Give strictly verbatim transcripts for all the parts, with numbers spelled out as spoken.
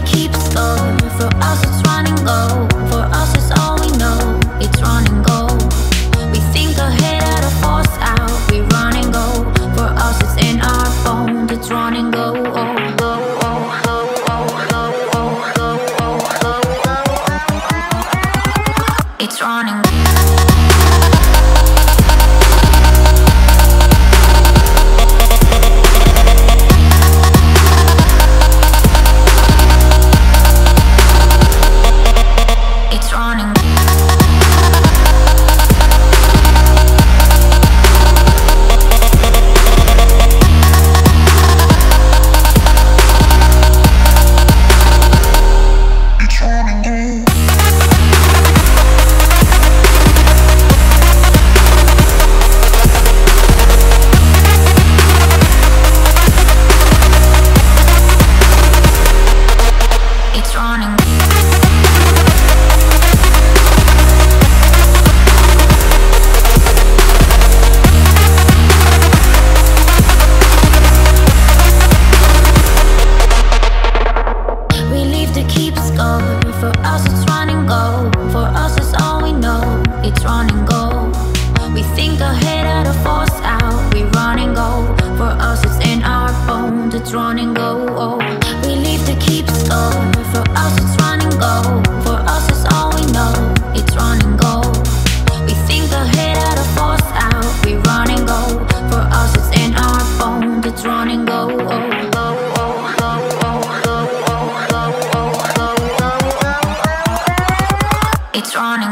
keep score. For us it's run and go. For us it's all we know. It's run and go. We think ahead at a force out. We run and go. For us it's in our bones. It's run and go. Oh, oh, oh, oh, oh, oh, oh, oh, oh, oh. It's run and go. For us it's run and go. For us it's all we know. It's run and go. We think ahead at a force out. We run and go. For us it's in our bones. It's run and go. Oh, we leave to keep score. For us it's run and go. For us it's all we know. It's run and go. We think ahead at a force out. We run and go. For us it's in our bones. It's run and go. Oh, oh, oh, oh, oh, oh, oh, oh, oh. It's running.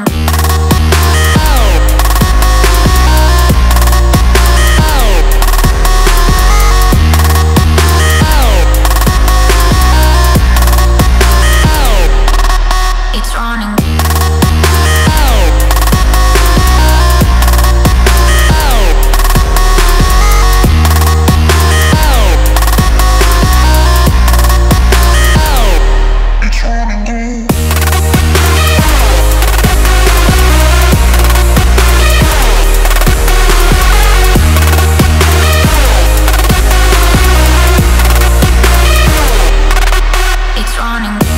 It's running. It's running.